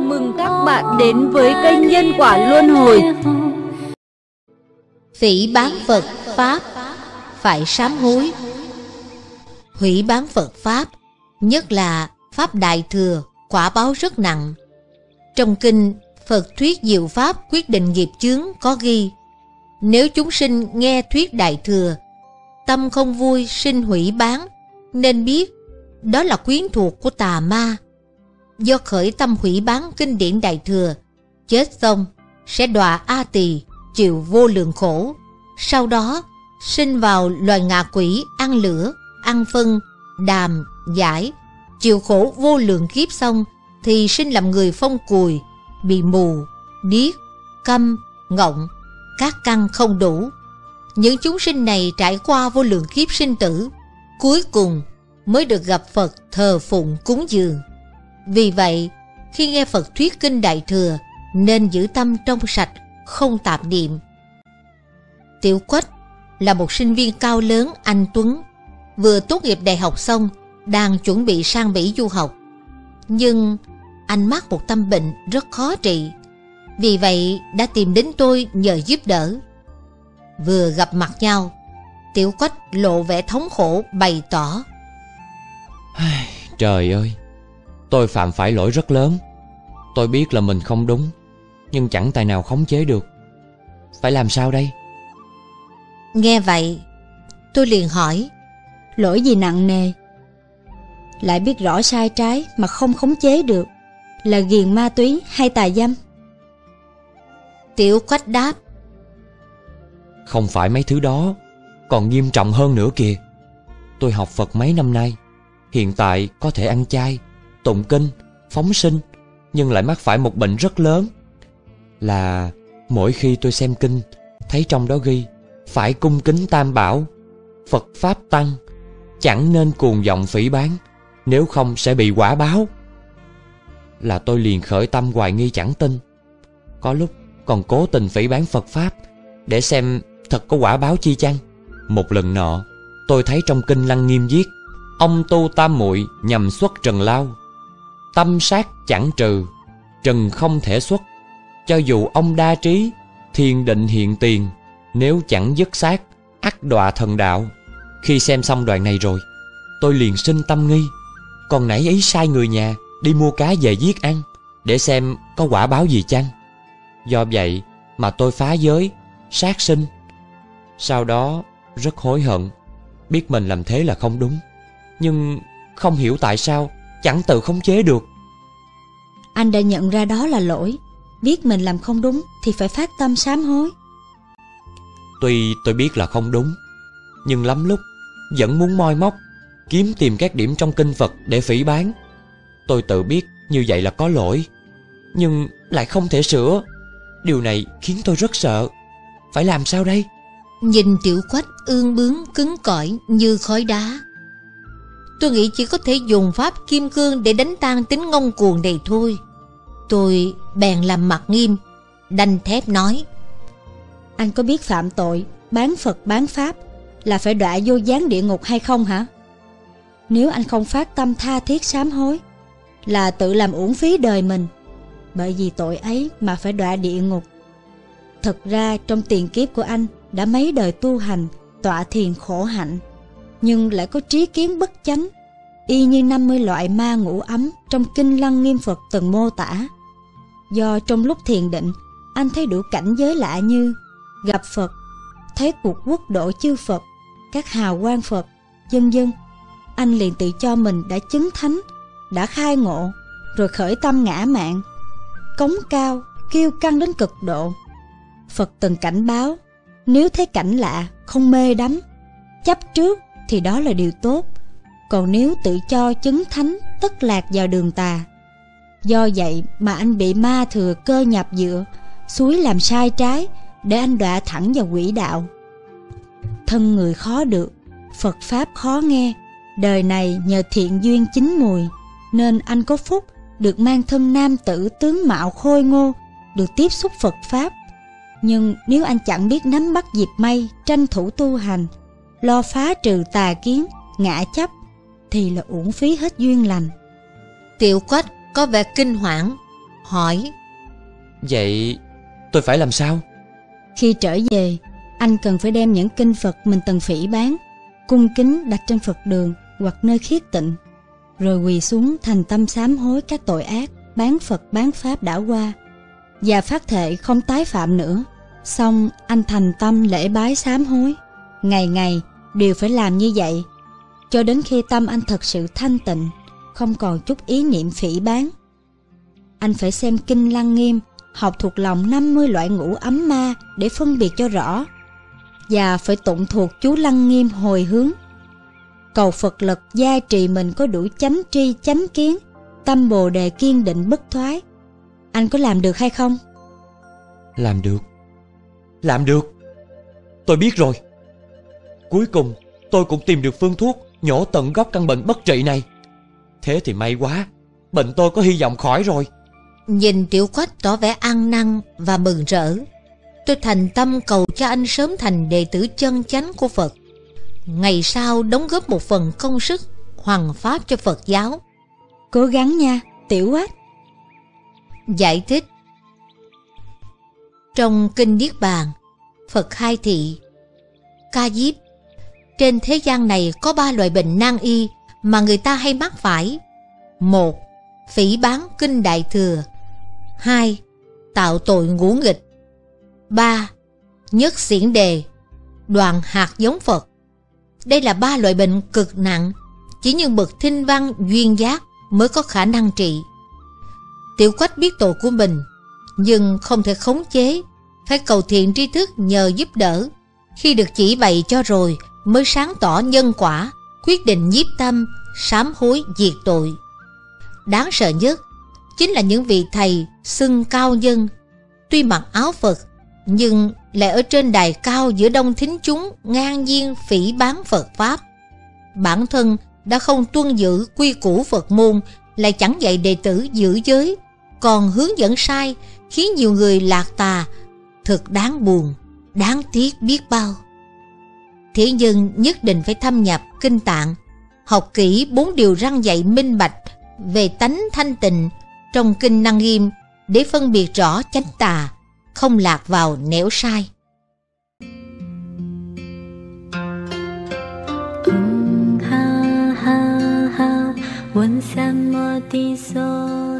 mừng các bạn đến với kênh Nhân Quả Luân Hồi. Phỉ báng Phật Pháp phải sám hối. Hủy báng Phật Pháp, nhất là Pháp Đại Thừa, quả báo rất nặng. Trong kinh Phật thuyết Diệu Pháp quyết định nghiệp chướng có ghi: nếu chúng sinh nghe thuyết Đại Thừa, tâm không vui sinh hủy báng, nên biết đó là quyến thuộc của tà ma. Do khởi tâm hủy báng kinh điển Đại Thừa, chết xong sẽ đọa A Tỳ, chịu vô lượng khổ. Sau đó sinh vào loài ngạ quỷ, ăn lửa, ăn phân, đàm, giải, chịu khổ vô lượng kiếp. Xong thì sinh làm người phong cùi, bị mù, điếc, câm, ngọng, các căn không đủ. Những chúng sinh này trải qua vô lượng kiếp sinh tử, cuối cùng mới được gặp Phật thờ phụng cúng dường. Vì vậy, khi nghe Phật thuyết kinh Đại Thừa, nên giữ tâm trong sạch, không tạp niệm. Tiểu Quách là một sinh viên cao lớn anh tuấn, vừa tốt nghiệp đại học xong, đang chuẩn bị sang Mỹ du học. Nhưng anh mắc một tâm bệnh rất khó trị, vì vậy đã tìm đến tôi nhờ giúp đỡ. Vừa gặp mặt nhau, Tiểu Quách lộ vẻ thống khổ bày tỏ: Trời ơi, tôi phạm phải lỗi rất lớn. Tôi biết là mình không đúng, nhưng chẳng tài nào khống chế được. Phải làm sao đây? Nghe vậy, tôi liền hỏi: lỗi gì nặng nề? Lại biết rõ sai trái mà không khống chế được, là ghiền ma túy hay tà dâm? Tiểu Quách đáp: không phải mấy thứ đó, còn nghiêm trọng hơn nữa kìa. Tôi học Phật mấy năm nay, hiện tại có thể ăn chay, tụng kinh, phóng sinh, nhưng lại mắc phải một bệnh rất lớn, là mỗi khi tôi xem kinh, thấy trong đó ghi phải cung kính Tam Bảo, Phật Pháp Tăng, chẳng nên cuồng vọng phỉ báng, nếu không sẽ bị quả báo. Là tôi liền khởi tâm hoài nghi chẳng tin, có lúc còn cố tình phỉ báng Phật Pháp để xem thật có quả báo chi chăng. Một lần nọ, tôi thấy trong kinh Lăng Nghiêm viết: ông tu tam muội nhằm xuất trần lao, tâm sát chẳng trừ, trần không thể xuất. Cho dù ông đa trí, thiên định hiện tiền, nếu chẳng dứt sát, ắt đọa thần đạo. Khi xem xong đoạn này rồi, tôi liền sinh tâm nghi. Còn nãy ấy sai người nhà đi mua cá về giết ăn, để xem có quả báo gì chăng. Do vậy mà tôi phá giới, sát sinh. Sau đó rất hối hận, biết mình làm thế là không đúng, nhưng không hiểu tại sao chẳng tự khống chế được. Anh đã nhận ra đó là lỗi, biết mình làm không đúng thì phải phát tâm sám hối. Tuy tôi biết là không đúng, nhưng lắm lúc vẫn muốn moi móc, kiếm tìm các điểm trong kinh Phật để phỉ báng. Tôi tự biết như vậy là có lỗi, nhưng lại không thể sửa. Điều này khiến tôi rất sợ. Phải làm sao đây? Nhìn Tiểu Quách ương bướng cứng cỏi như khói đá, tôi nghĩ chỉ có thể dùng pháp kim cương để đánh tan tính ngông cuồng này thôi. Tôi bèn làm mặt nghiêm, đanh thép nói: anh có biết phạm tội bán Phật bán Pháp là phải đọa vô gián địa ngục hay không hả? Nếu anh không phát tâm tha thiết sám hối, là tự làm uổng phí đời mình. Bởi vì tội ấy mà phải đọa địa ngục. Thật ra trong tiền kiếp của anh đã mấy đời tu hành, tọa thiền khổ hạnh, nhưng lại có trí kiến bất chánh, y như 50 loại ma ngũ ấm trong kinh Lăng Nghiêm Phật từng mô tả. Do trong lúc thiền định, anh thấy đủ cảnh giới lạ như gặp Phật, thấy cuộc quốc độ chư Phật, các hào quang Phật, vân vân. Anh liền tự cho mình đã chứng thánh, đã khai ngộ, rồi khởi tâm ngã mạn, cống cao, kiêu căng đến cực độ. Phật từng cảnh báo, nếu thấy cảnh lạ, không mê đắm, chấp trước thì đó là điều tốt. Còn nếu tự cho chứng thánh, tất lạc vào đường tà. Do vậy mà anh bị ma thừa cơ nhập dựa, xúi làm sai trái, để anh đọa thẳng vào quỹ đạo. Thân người khó được, Phật Pháp khó nghe. Đời này nhờ thiện duyên chín mùi, nên anh có phúc được mang thân nam tử tướng mạo khôi ngô, được tiếp xúc Phật Pháp. Nhưng nếu anh chẳng biết nắm bắt dịp may, tranh thủ tu hành, lo phá trừ tà kiến, ngã chấp, thì là uổng phí hết duyên lành. Tiểu Quách có vẻ kinh hoảng, hỏi: Vậy tôi phải làm sao? Khi trở về, anh cần phải đem những kinh Phật mình từng phỉ báng, cung kính đặt trên Phật đường hoặc nơi khiết tịnh, rồi quỳ xuống thành tâm sám hối các tội ác bán Phật bán Pháp đã qua, và phát thệ không tái phạm nữa. Xong anh thành tâm lễ bái sám hối, ngày ngày đều phải làm như vậy, cho đến khi tâm anh thật sự thanh tịnh, không còn chút ý niệm phỉ báng. Anh phải xem kinh Lăng Nghiêm, học thuộc lòng 50 loại ngũ ấm ma để phân biệt cho rõ, và phải tụng thuộc chú Lăng Nghiêm hồi hướng, cầu Phật lực gia trì mình có đủ chánh tri chánh kiến, tâm Bồ đề kiên định bất thoái. Anh có làm được hay không? Làm được. Làm được. Tôi biết rồi. Cuối cùng tôi cũng tìm được phương thuốc nhổ tận gốc căn bệnh bất trị này. Thế thì may quá, bệnh tôi có hy vọng khỏi rồi. Nhìn Tiểu Quách tỏ vẻ ăn năn và mừng rỡ, tôi thành tâm cầu cho anh sớm thành đệ tử chân chánh của Phật, ngày sau đóng góp một phần công sức hoằng pháp cho Phật giáo. Cố gắng nha, Tiểu Quách. Giải thích: trong kinh Niết Bàn, Phật khai thị: Ca Diếp, trên thế gian này có 3 loại bệnh nan y mà người ta hay mắc phải. 1. Phỉ báng kinh Đại Thừa. 2. Tạo tội ngũ nghịch. 3. Nhất xiển đề, đoạn hạt giống Phật. Đây là 3 loại bệnh cực nặng, chỉ những bậc thinh văn duyên giác mới có khả năng trị. Tiểu Quách biết tội của mình, nhưng không thể khống chế, phải cầu thiện tri thức nhờ giúp đỡ. Khi được chỉ bày cho rồi, mới sáng tỏ nhân quả, quyết định nhiếp tâm, sám hối diệt tội. Đáng sợ nhất chính là những vị thầy xưng cao nhân, tuy mặc áo Phật nhưng lại ở trên đài cao giữa đông thính chúng ngang nhiên phỉ báng Phật Pháp. Bản thân đã không tuân giữ quy củ Phật môn, lại chẳng dạy đệ tử giữ giới, còn hướng dẫn sai, khiến nhiều người lạc tà. Thật đáng buồn, đáng tiếc biết bao. Thế nhưng nhất định phải thâm nhập kinh Tạng, học kỹ 4 điều răn dạy minh bạch về tánh thanh tịnh trong kinh Lăng Nghiêm để phân biệt rõ chánh tà, không lạc vào nẻo sai. Ha ha ha, 问三摩地所。